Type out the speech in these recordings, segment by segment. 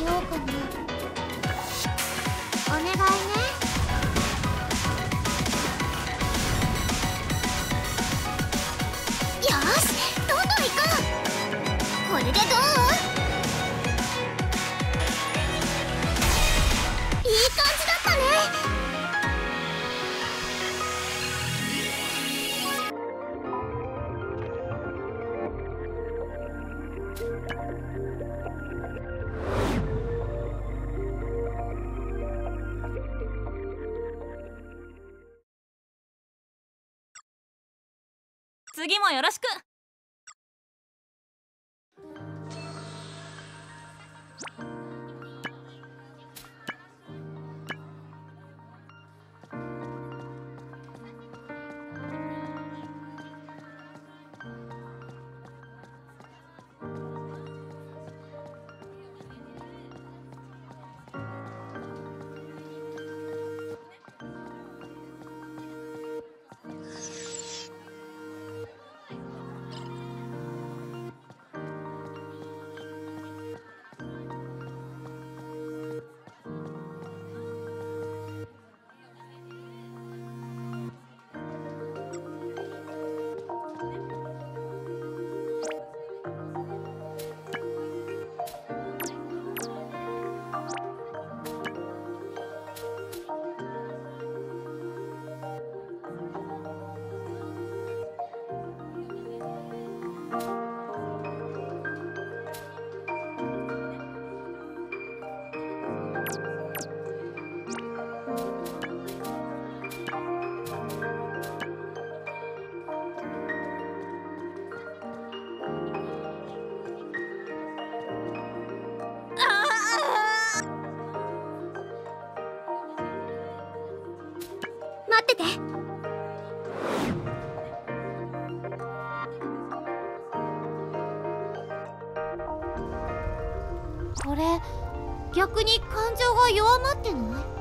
ようかな。お願いね。よし、どんどん行こう。これでどう？いい感じだったね。 次もよろしく。 待ってて。これ逆に感情が弱まってない？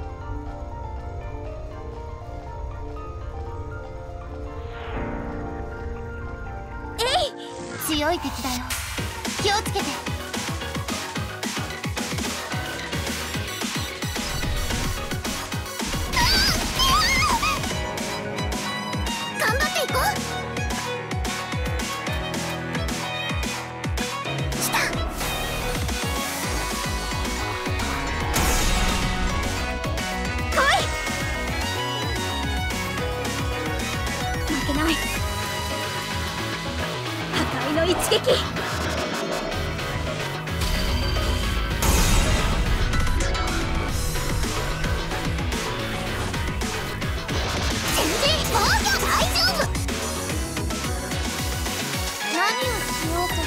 強い敵だよ。気をつけて。頑張っていこう。来た。来い。負けない。破壊の一撃。何をしようかな。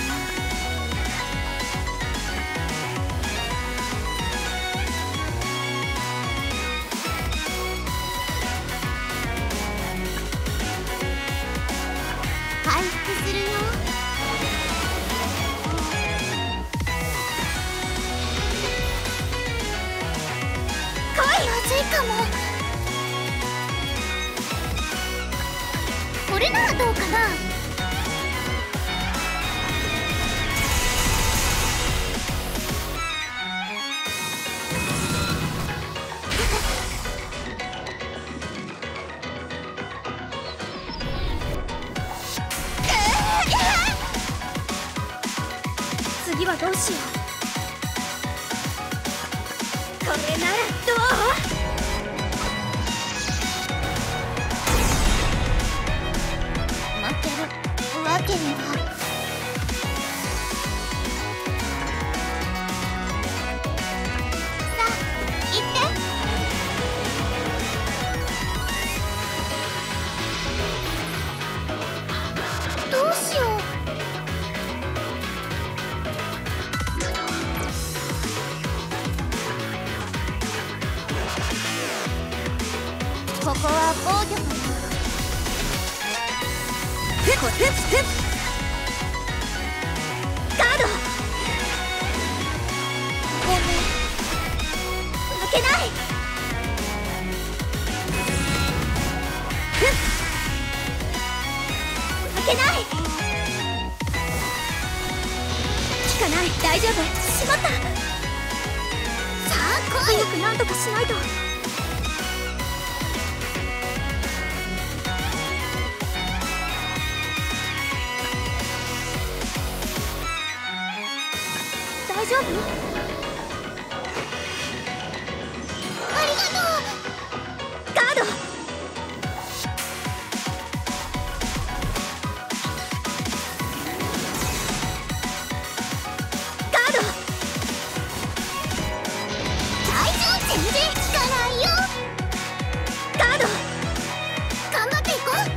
回復するよ。来い。まずいかも。これならどうかな。次はどうしよう。これならどう？負けるわけには。さあ行って。どうしよう。ここは防御かな。ガード。ごめん。負けない。負けない。効かない。大丈夫。しまった。 さあ来い。 早く何とかしないと。大丈夫？ ありがとう。 ガード。ガード。 大丈夫、全然効かないよ。 ガード。 頑張っていこう。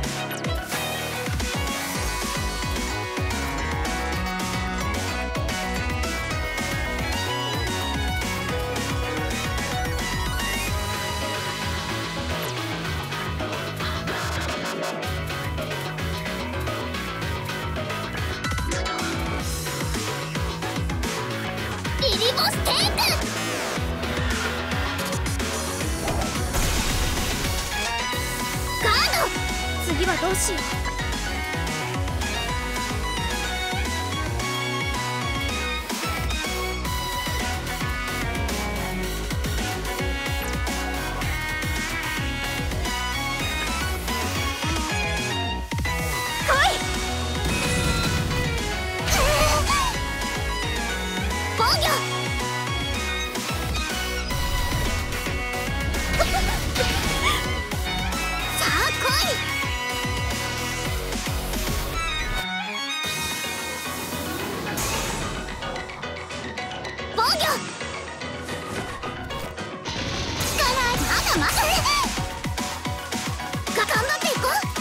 リリボステーク。ガード。 次はどうしよう。 防御。さあ来い。防御。効かない。まだまだ。頑張っていこう。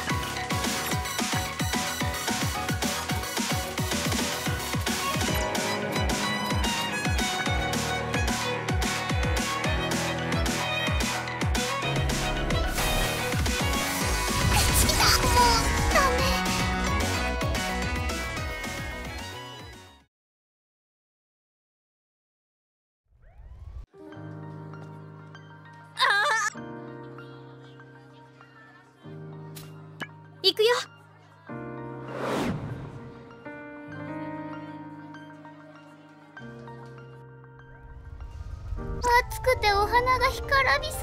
行くよ。 暑くてお花が干からびそう。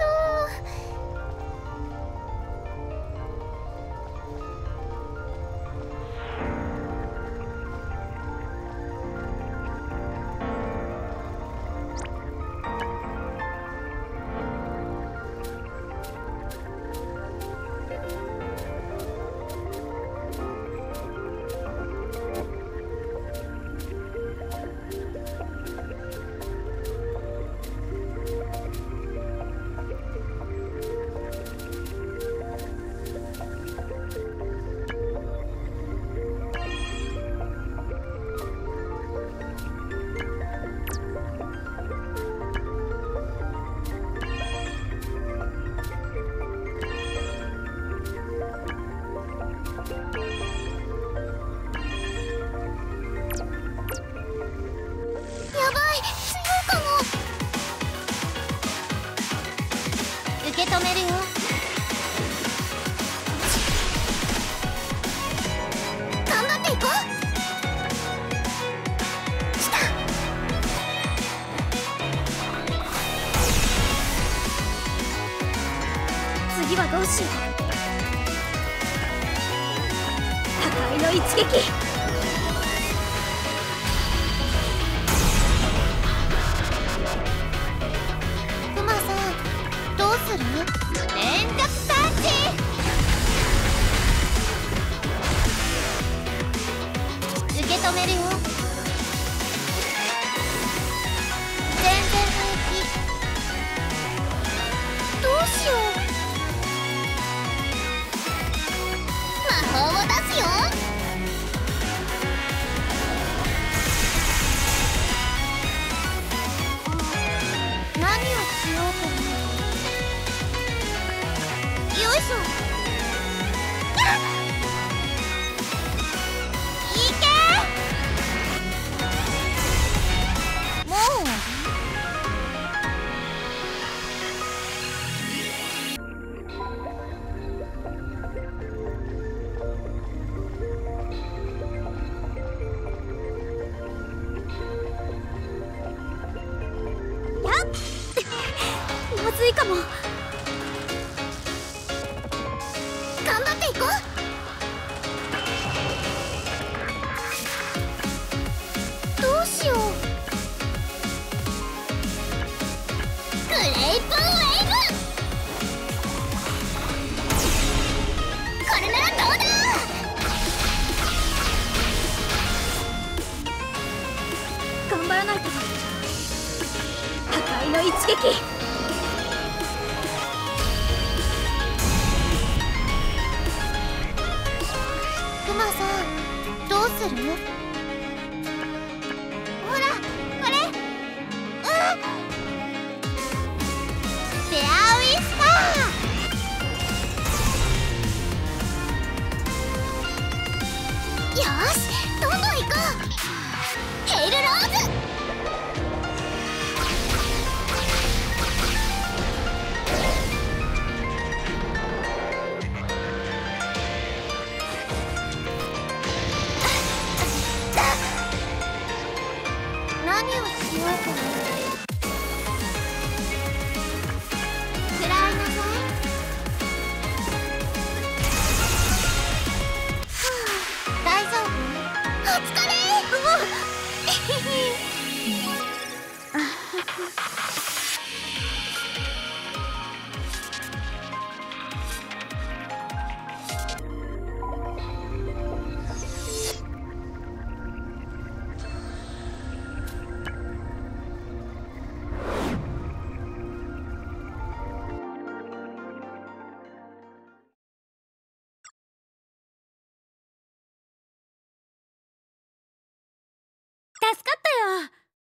受け止めるよ。頑張っていこう。来た。 次はどうしよう。破壊の一撃。 クマさん、どうする？連続パンチ。受け止めるよ。全然平気。どうしよう。魔法を出すよ。何をしようかな。よいしょ。いけ。もうずいかも。 頑張っていこう。どうしよう。グレイプウェイブ。これならどうだ。 頑張らないと。破壊の一撃。 クマさん、どうする？ほら、これ。ベアウィスター。よし、どんどん行こう。ヘイルローズ。何をしようかな。食らいなさい。大丈夫？お疲れ。 助かったよ。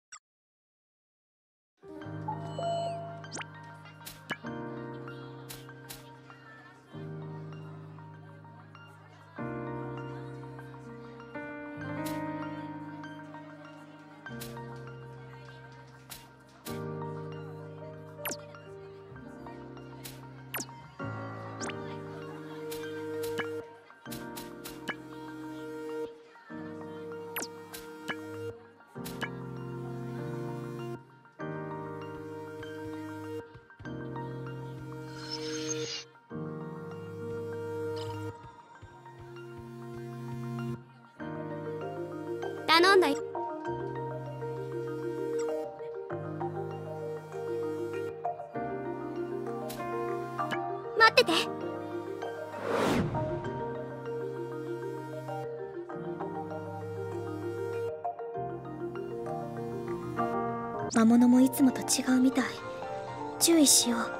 頼んだよ。待ってて。魔物もいつもと違うみたい。注意しよう。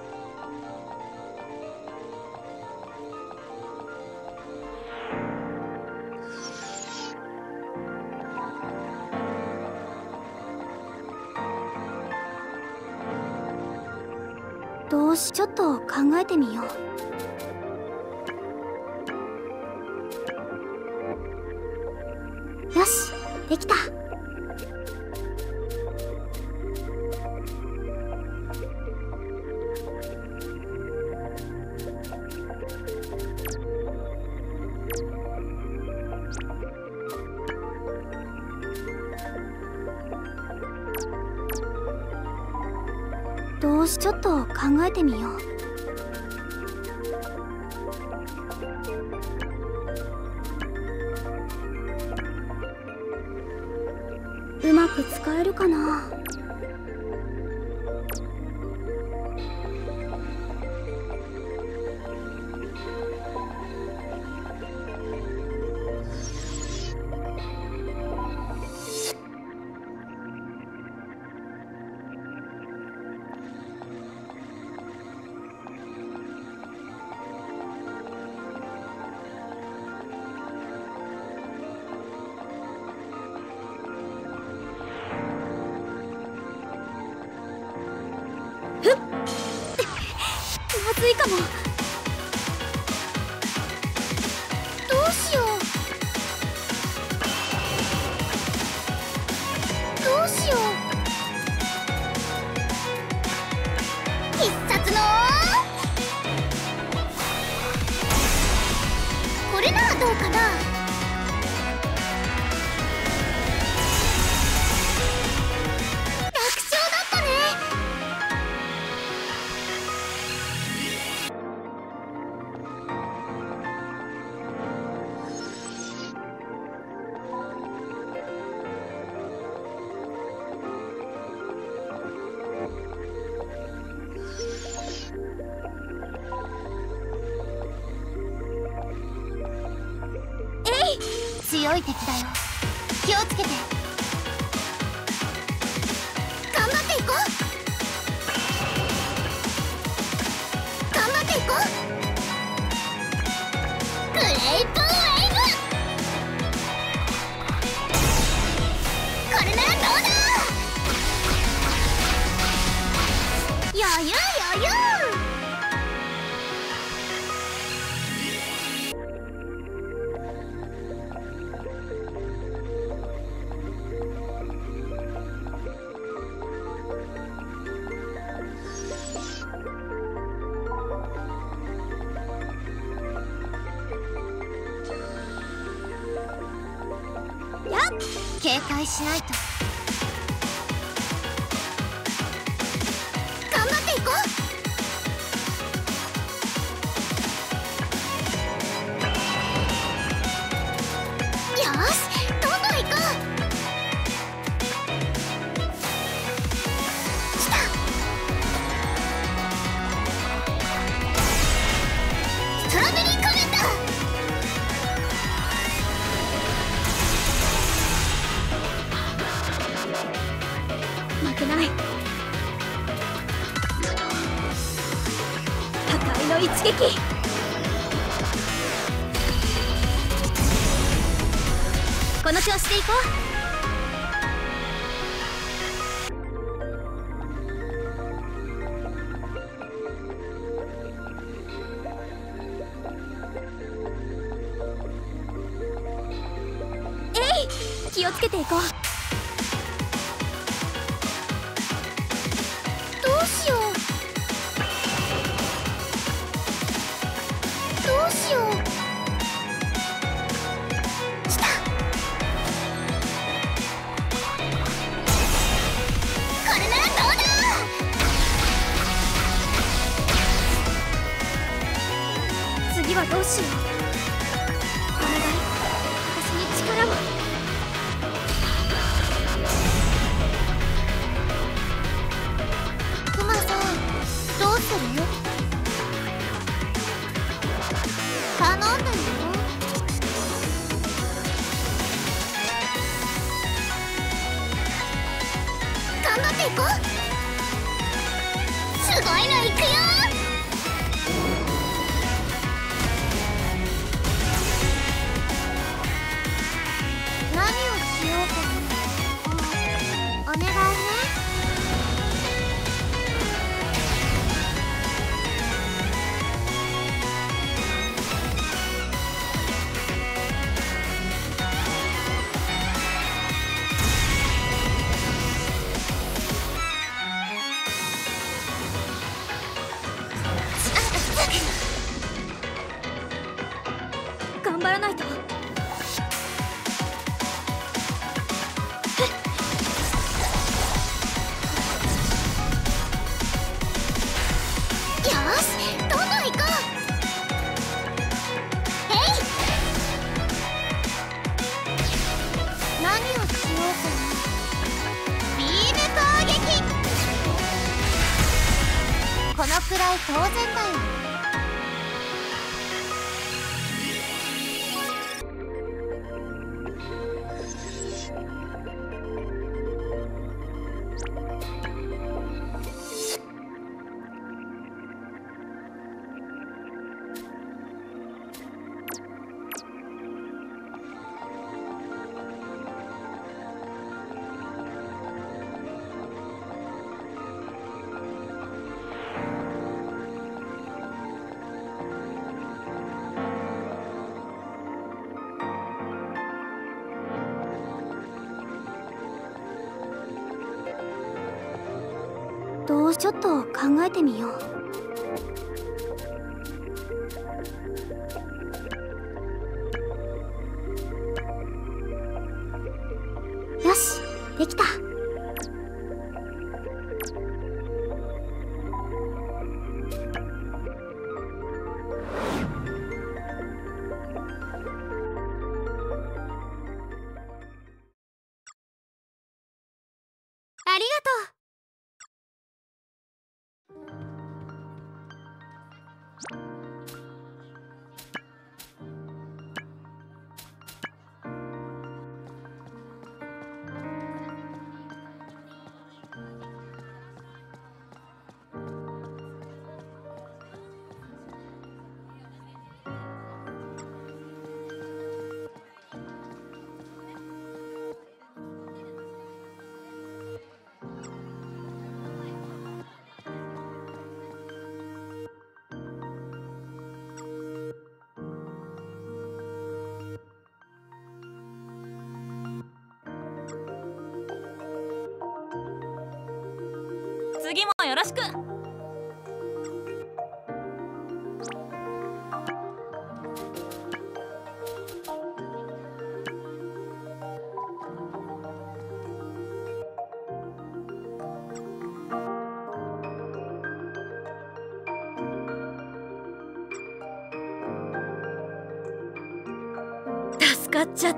ちょっと考えてみよう。よし、できた。ちょっと考えてみよう。うまく使えるかな。まずいかも。 どうしよう。どうしよう。必殺のこれならどうかな。楽勝だったね。 強い敵だよ。気をつけて。頑張っていこう。頑張っていこう。グレイプウェイブ。これならどうだ。余裕余裕。警戒しないと。頑張っていこう。よし、どんどん行こう。来た。ストロベリーコメント。負けない。破壊の一撃。この調子でいこう。えい、気をつけていこう。どうしよう。どうしよう。来た。これならどうだ。次はどうしよう。お願い、私に力を。クマさん、どうする？頼んだよ。頑張っていこう。すごいのいくよ。何をしようかな。お願いね。頑張らないと。よし、どんどん行こう。えい。何をしようかな。ビーム攻撃。このくらい当然だよ。ちょっと考えてみよう。よし、できた。ありがとう。 次もよろしく。 助かっちゃった。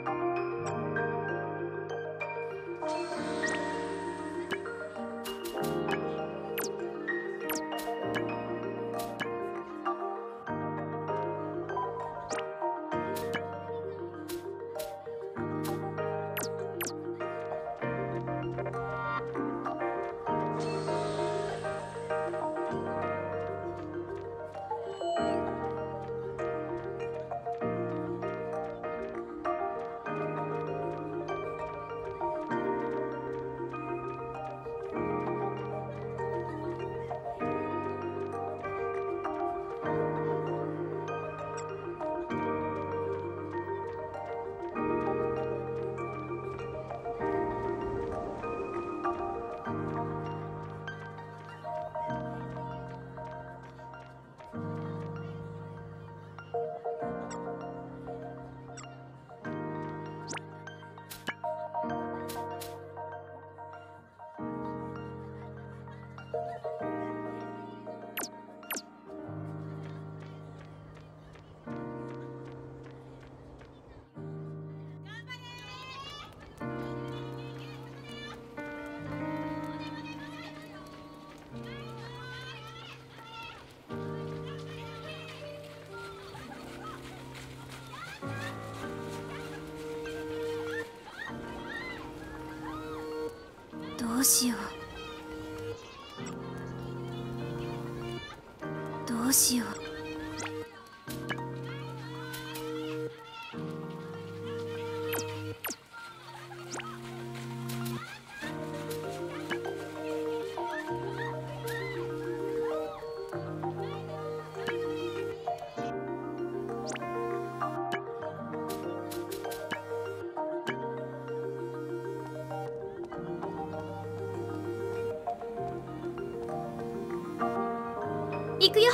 どうしよう。どうしよう。行くよ。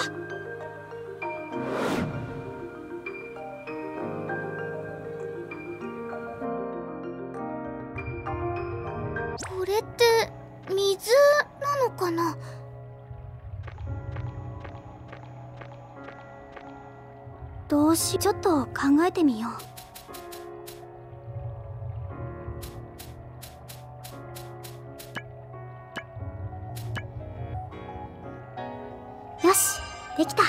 これって水なのかな。 ちょっと考えてみよう。よし、できた。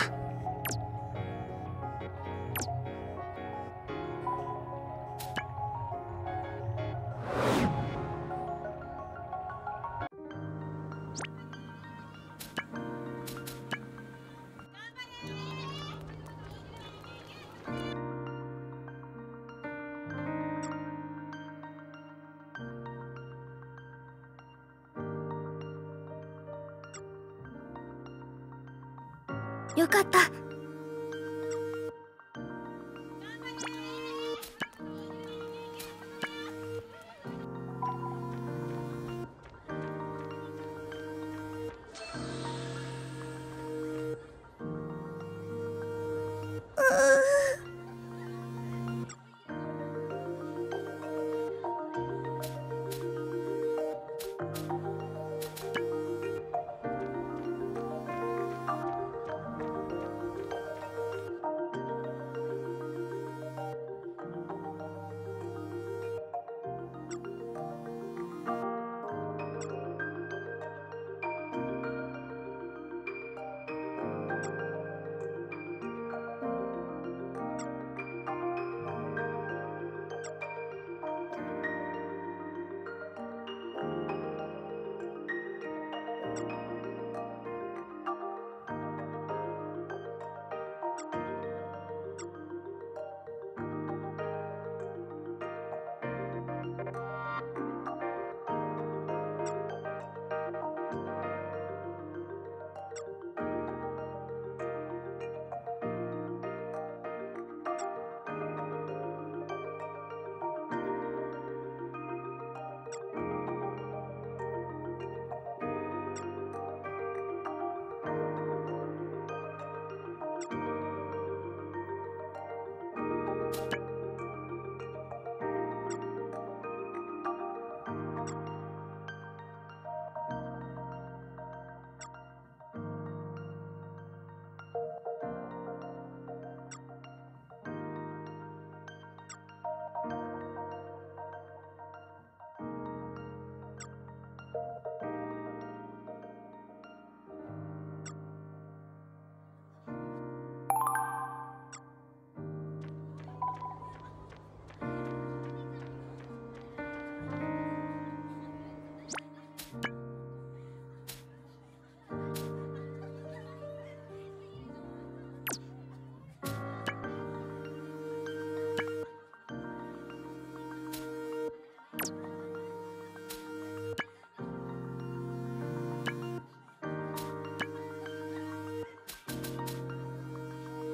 よかった。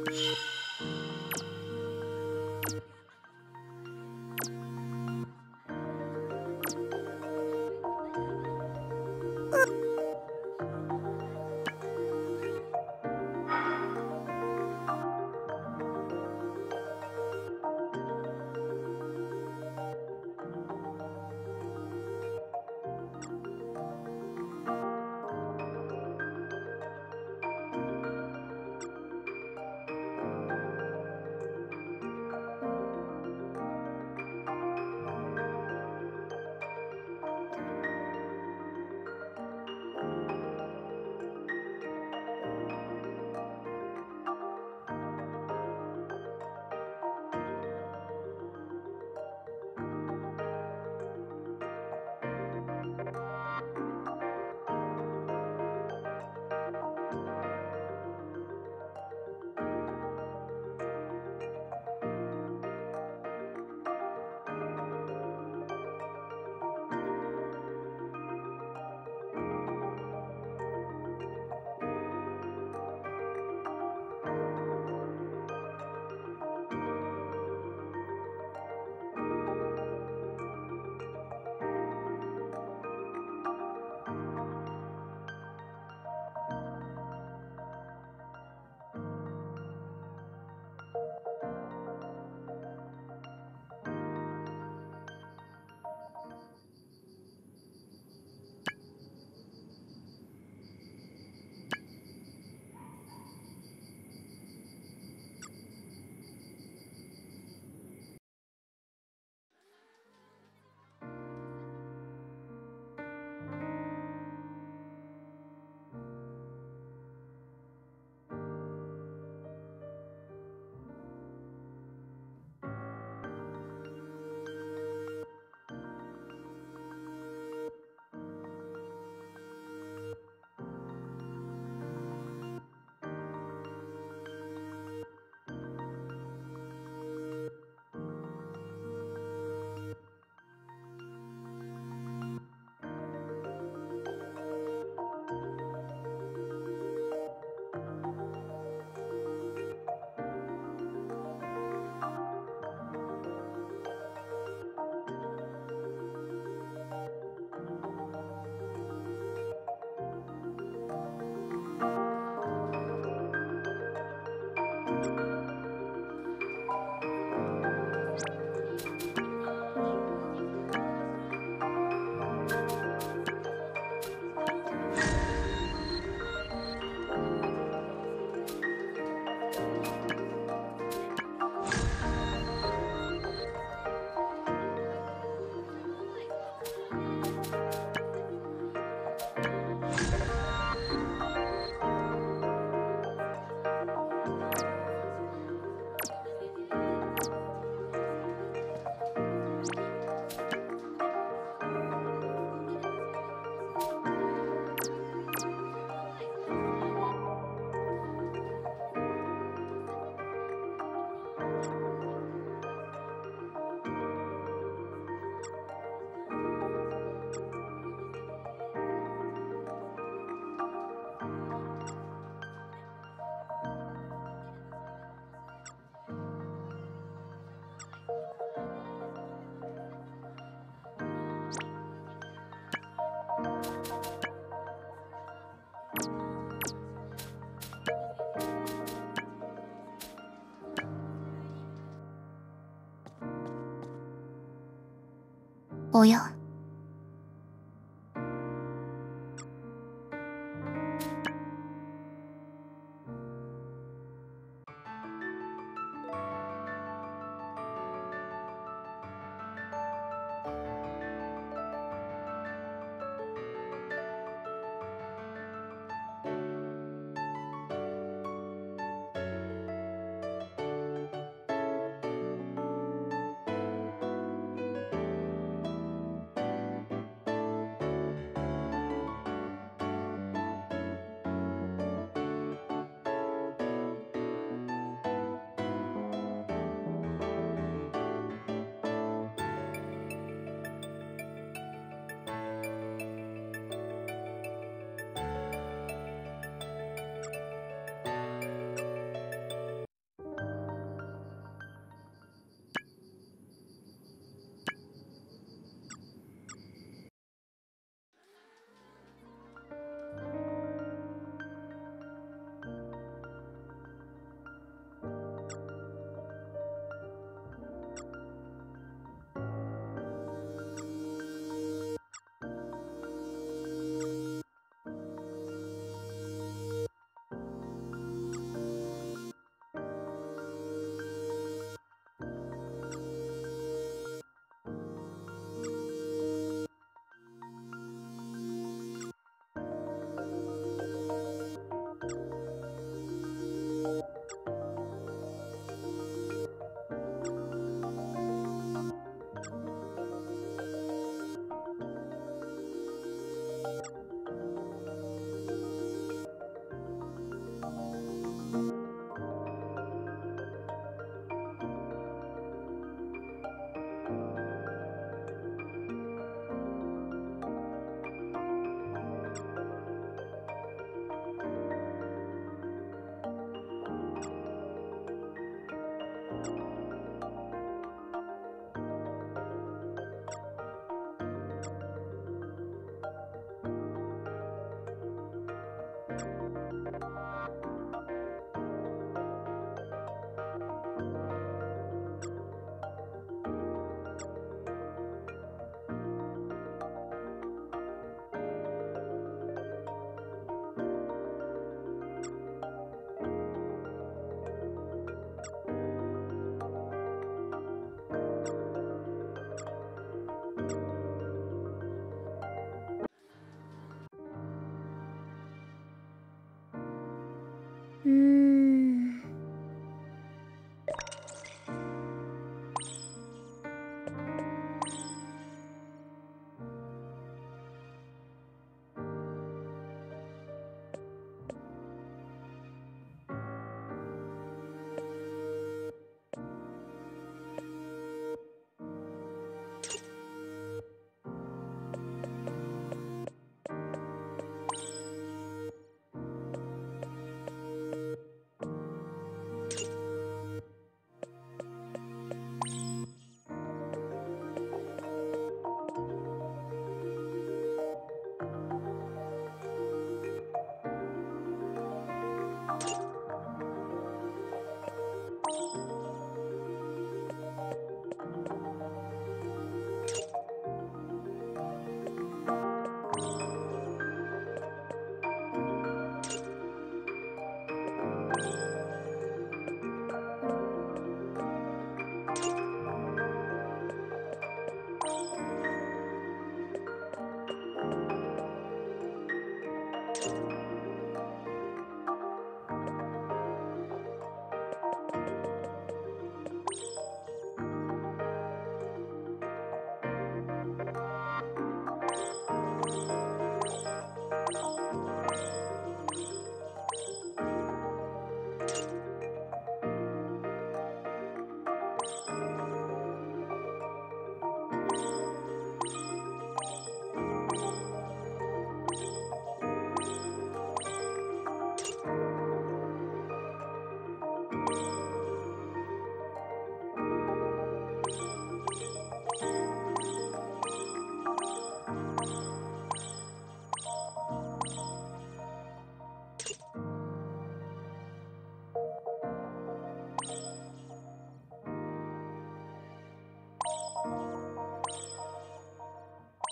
おや。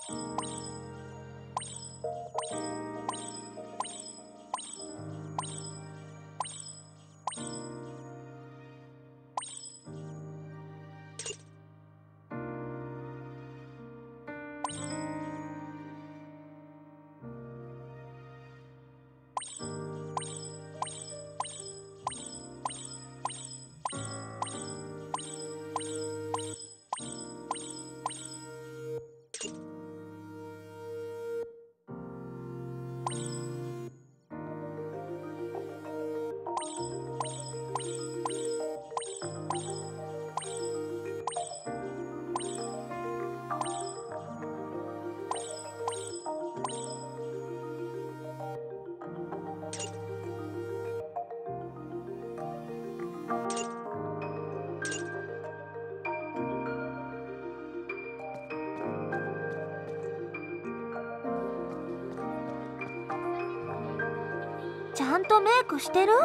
ちゃんとメイクしてる？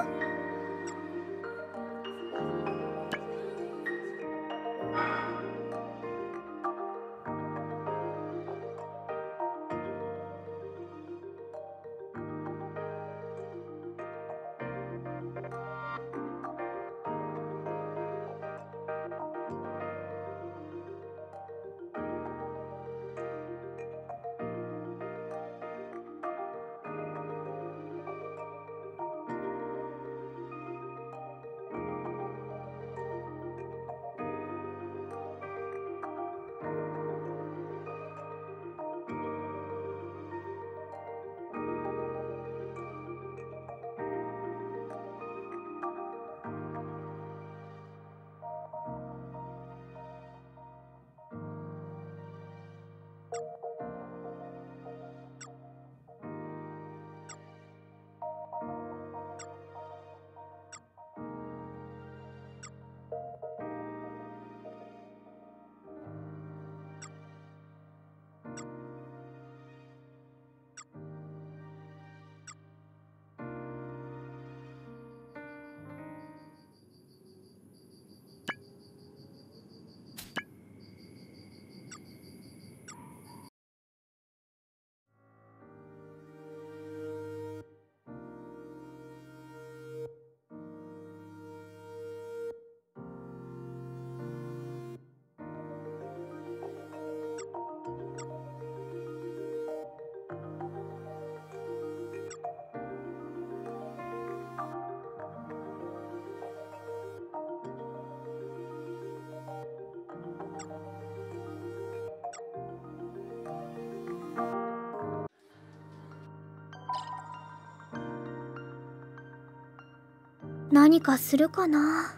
何かするかな。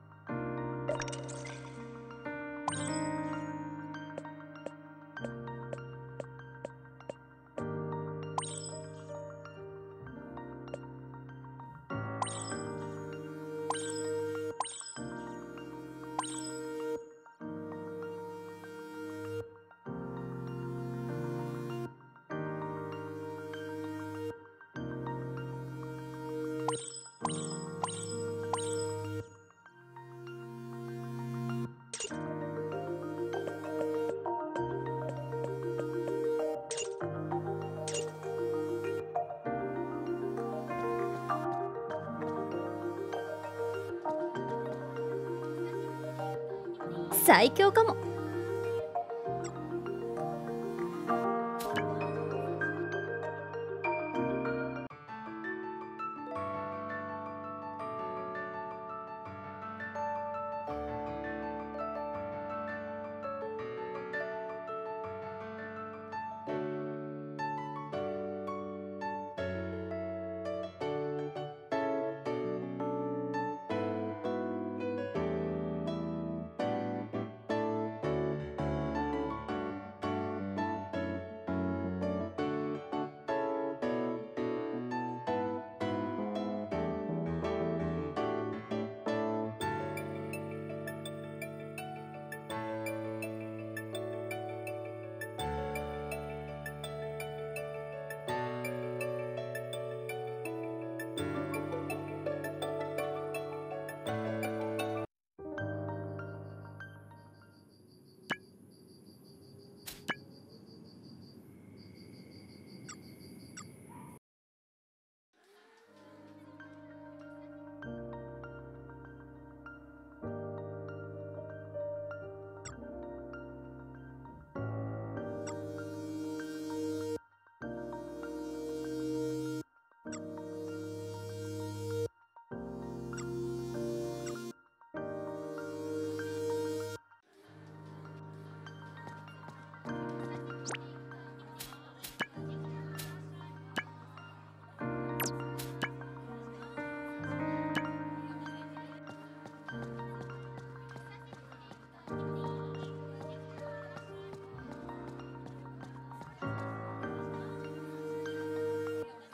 最強かも。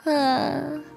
はあ。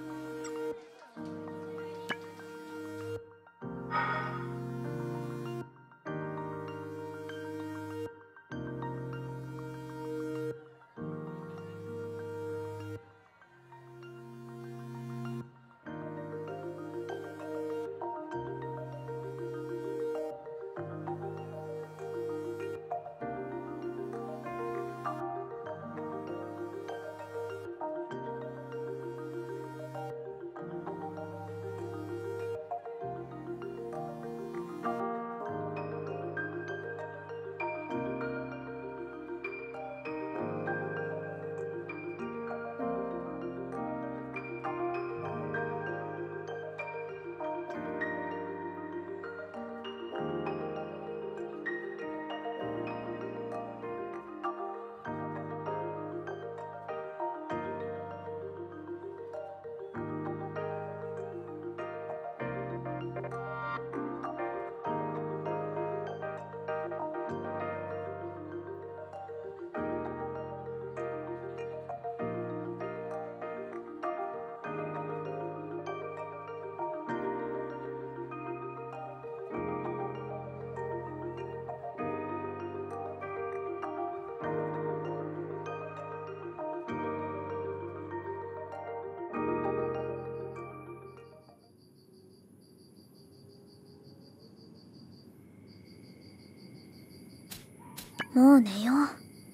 もう寝よう。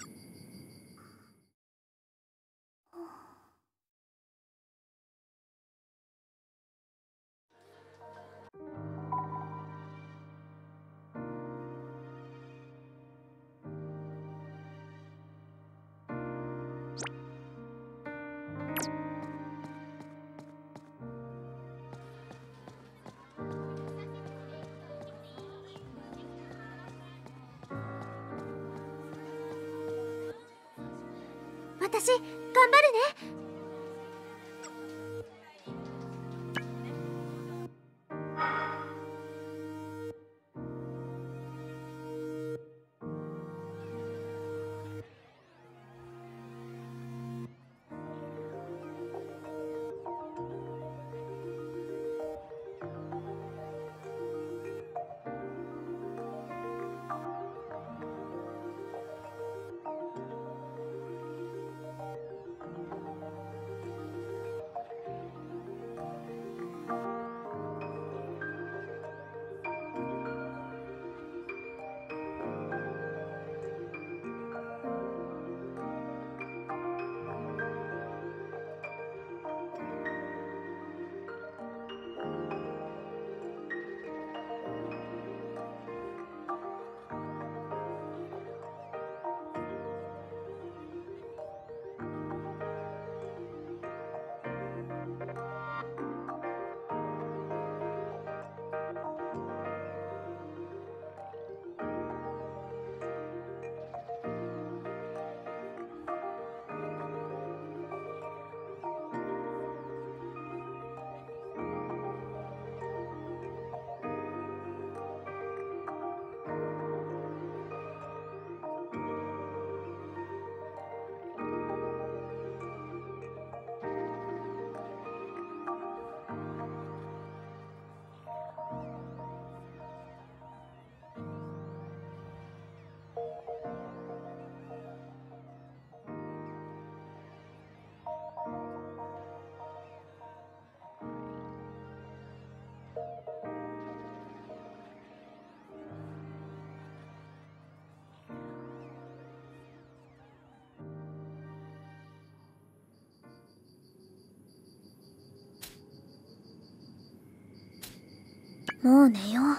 私頑張るね。もう寝よう。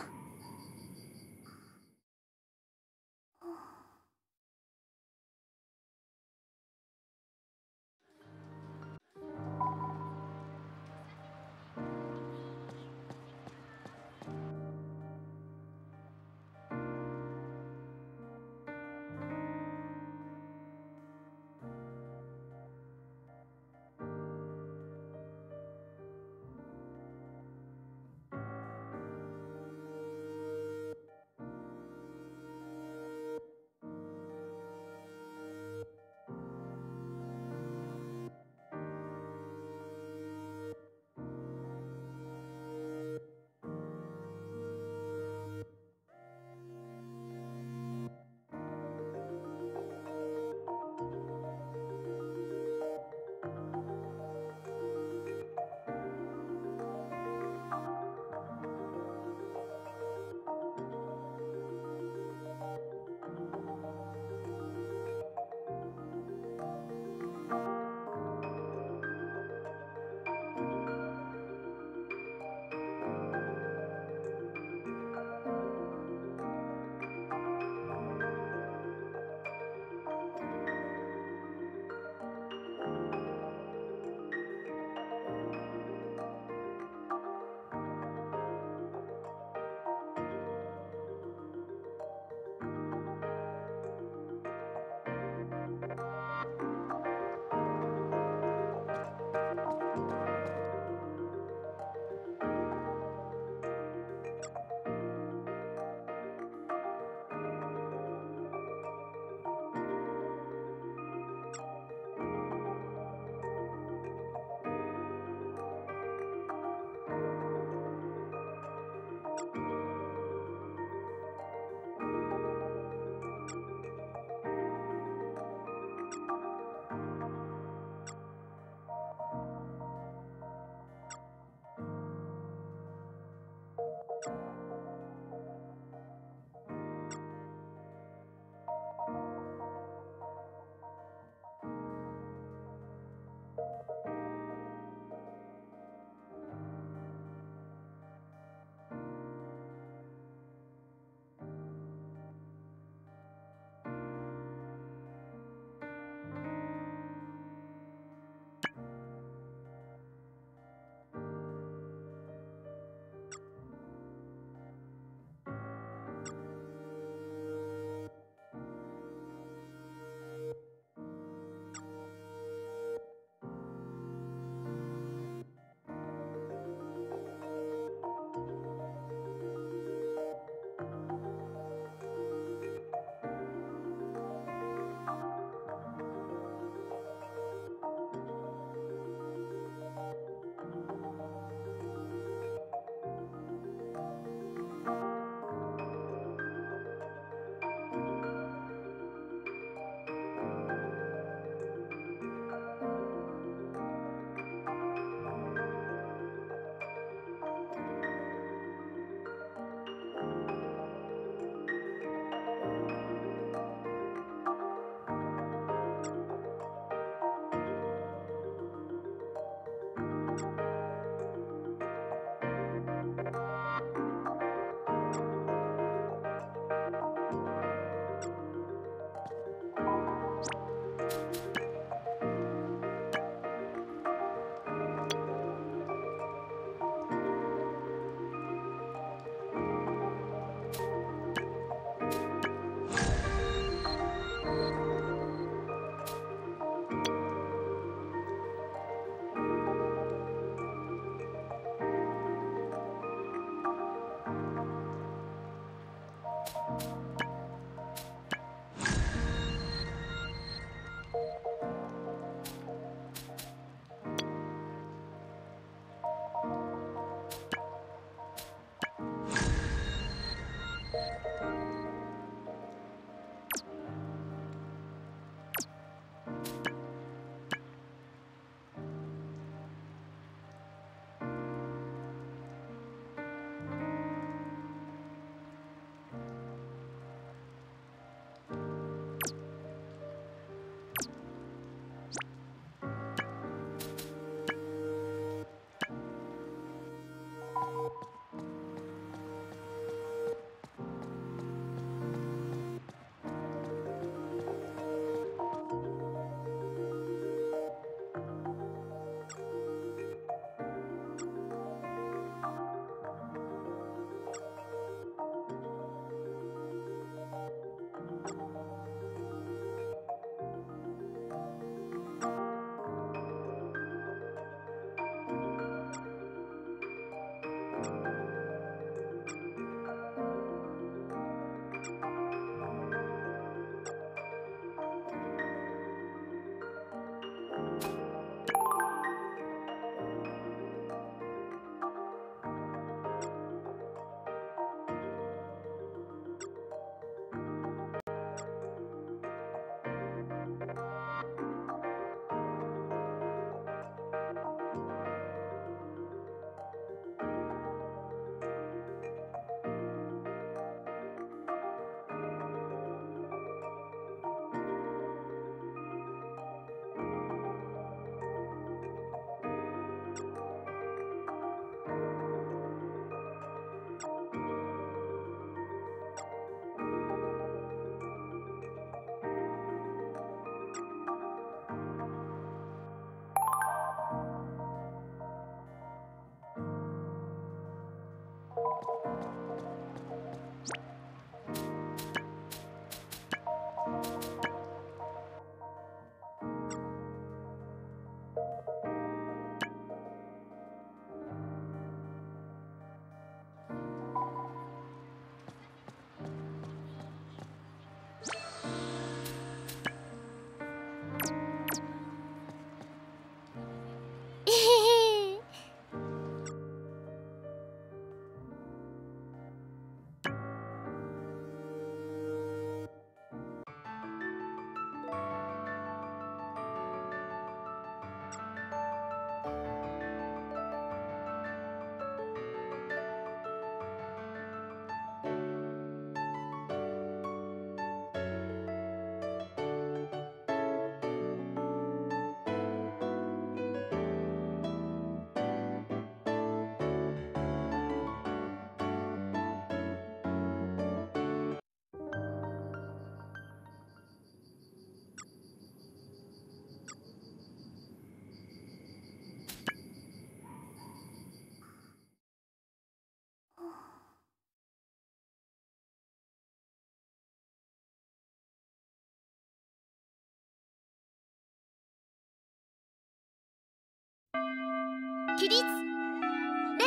起立礼。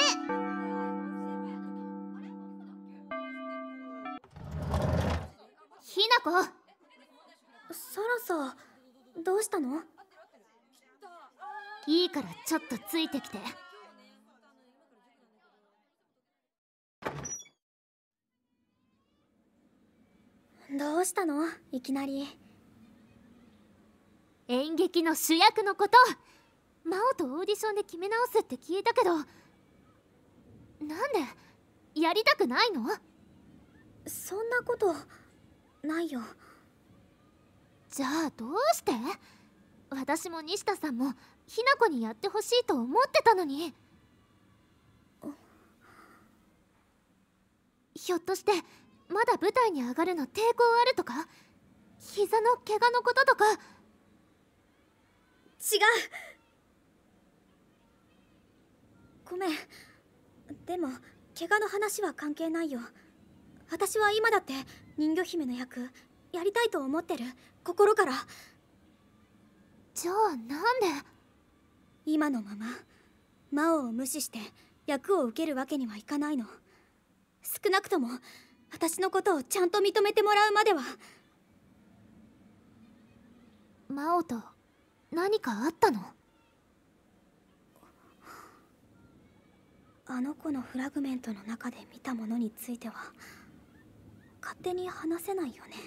ひなこ。 サラさ、どうしたの？ いいからちょっとついてきて。 どうしたの？いきなり。 演劇の主役のこと、真央とオーディションで決め直すって聞いたけど、なんでやりたくないの？ そんなことないよ。 じゃあどうして？私も西田さんもひな子にやってほしいと思ってたのに。ひょっとしてまだ舞台に上がるの抵抗あるとか？膝の怪我のこととか？ 違う。ごめん。でも怪我の話は関係ないよ。私は今だって人魚姫の役やりたいと思ってる、心から。 じゃあなんで？ 今のまま魔王を無視して役を受けるわけにはいかないの。少なくとも私のことをちゃんと認めてもらうまでは。 真央と何かあったの？ あの子のフラグメントの中で見たものについては勝手に話せないよね。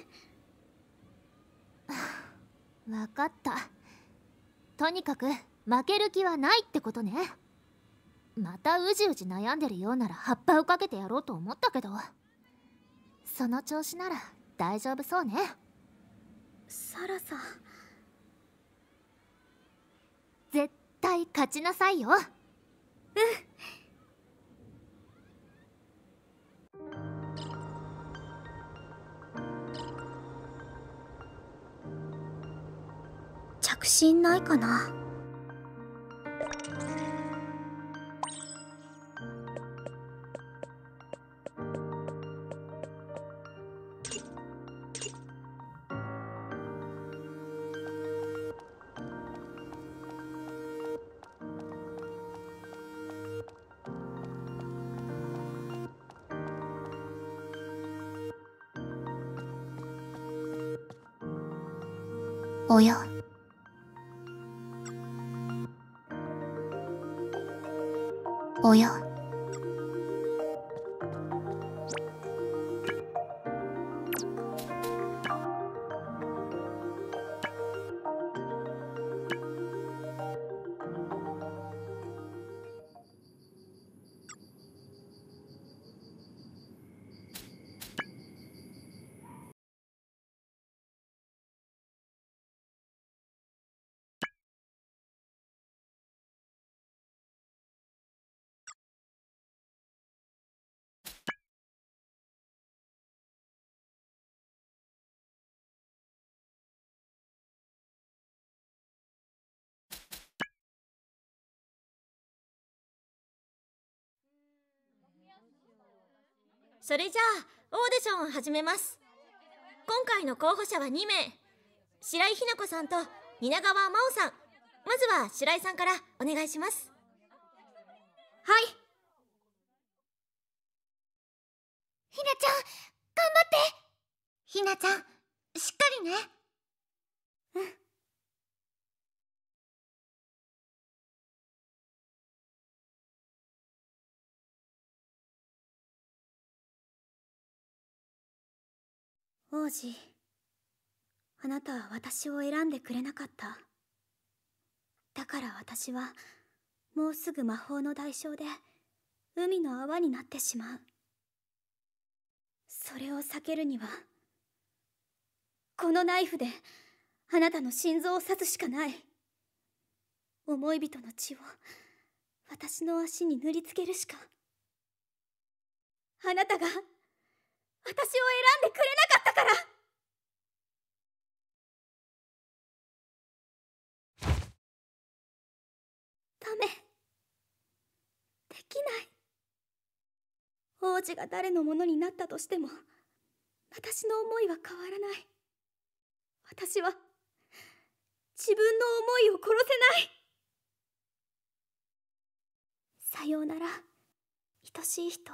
分かった。とにかく負ける気はないってことね。またうじうじ悩んでるようなら葉っぱをかけてやろうと思ったけど、その調子なら大丈夫そうね。 サラさん、 絶対勝ちなさいよ。 着信ないかな。 おや、おや。 それじゃあオーディションを始めます。今回の候補者は2名、白井ひな子さんと蜷川真央さん。まずは白井さんからお願いします。 はい。 ひなちゃん、頑張って。ひなちゃん、しっかりね。 王子、あなたは私を選んでくれなかった。だから私はもうすぐ魔法の代償で海の泡になってしまう。それを避けるにはこのナイフであなたの心臓を刺すしかない。思い人の血を私の足に塗りつけるしか。あなたが私を選んでくれなかったから。ダメ。できない。王子が誰のものになったとしても私の思いは変わらない。私は自分の思いを殺せない。 さようなら、愛しい人。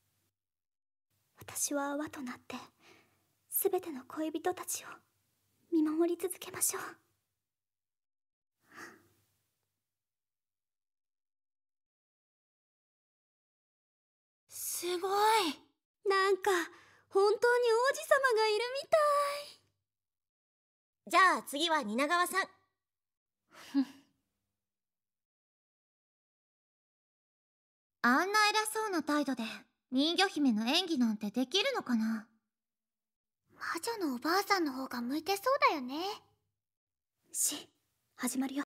私は輪となってすべての恋人たちを見守り続けましょう。 すごい。 なんか本当に王子様がいるみたい。 じゃあ次は蜷川さん。 あんな偉そうな態度で人魚姫の演技なんてできるのかな。 魔女のおばあさんの方が向いてそうだよね。始まるよ。